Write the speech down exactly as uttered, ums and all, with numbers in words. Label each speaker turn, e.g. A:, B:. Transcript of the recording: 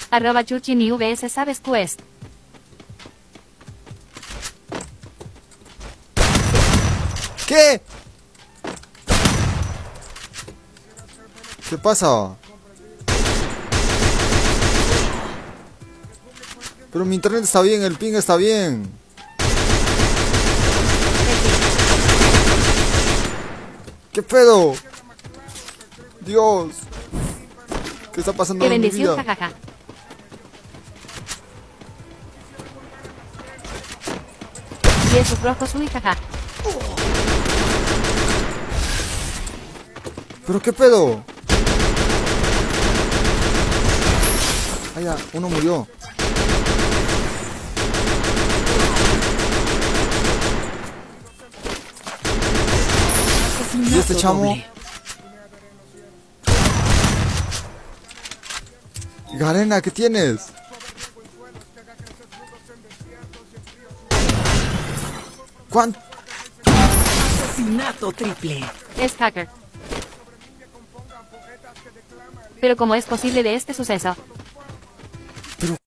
A: Arroba Chuchini V S sabes quest.
B: ¿Qué? ¿Qué pasa? Pero mi internet está bien, el ping está bien. ¿Qué pedo? Dios. ¿Qué está pasando
A: Qué
B: en mi
A: bendición,
B: vida?
A: jajaja. Y esos rojos, uy, jaja.
B: ¿Pero qué pedo? Ah, ya, uno murió. ¿Y este chamo? Garena, ¿qué tienes? ¿Cuánto?
C: Asesinato triple.
A: Es hacker. Pero ¿cómo es posible de este suceso?